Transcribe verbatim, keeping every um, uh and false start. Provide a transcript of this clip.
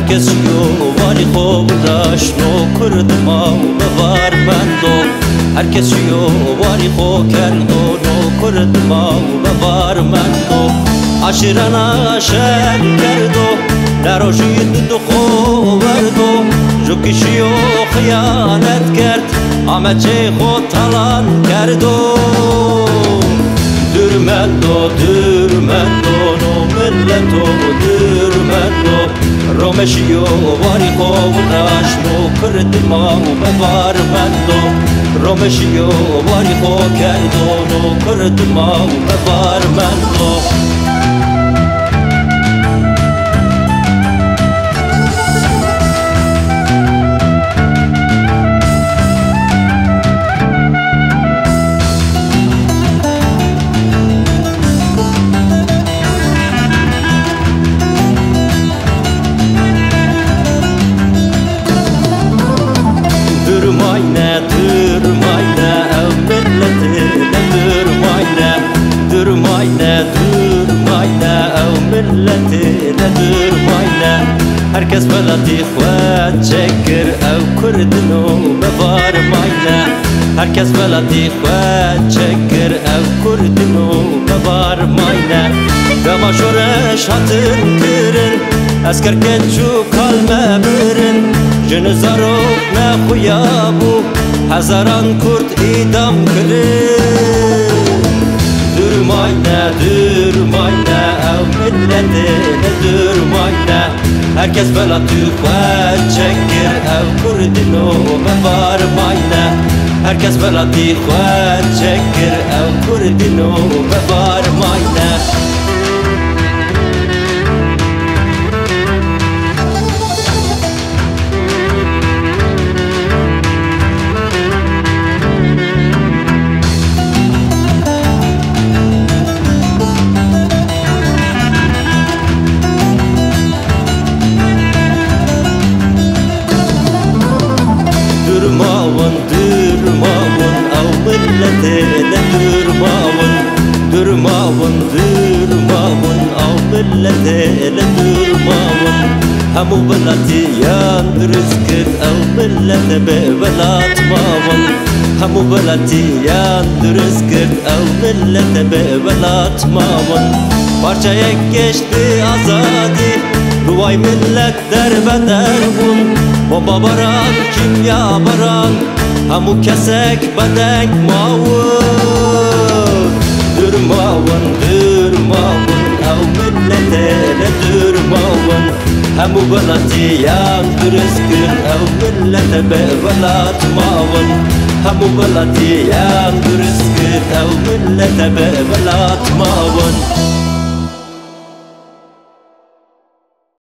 herkes yuvani خوبش نو کردم و بوار بندو herkes yuvani خوکندو نو کردم و بوار بندو عشرنا شک کردو نروشید دو خوردو جو کشیو خیانت کرد همه چه خود تلان کردو دürmendo dürmendo no milleto dürmendo رومشیو واری خوراش نو کردما و بوار بندو رومشیو واری خو کردو نو کردما و بوار بندو herkes belati خوات شكر او كردنو بفار ماينا herkes belati خوات شكر او كردنو بفار ماينا كما شورش hatır kırın asker keçu kalma birin jnizaro ne xuyabu hazaran kurt idam kırın durmayna durmayna ev milletine durmayna herkes belatı خوات شكر او كردنو بفار ماينا herkes belatı خوات شكر او كردنو بفار ماينا durmavun durmavun av milletine durmavun hamu belati yandırızkır av millete bevelatmavun hamu belati yandırızkır av millete bevelatmavun parçaya geçti azadi ruvay millet derbeder bun bomba baran kimya baran hamu kesek bedek mavun durmavun durmavun av milletine durmavun hamu belati yandırızkır av millete bevelatmavun hamu belati yandırızkır av millete bevelatmavun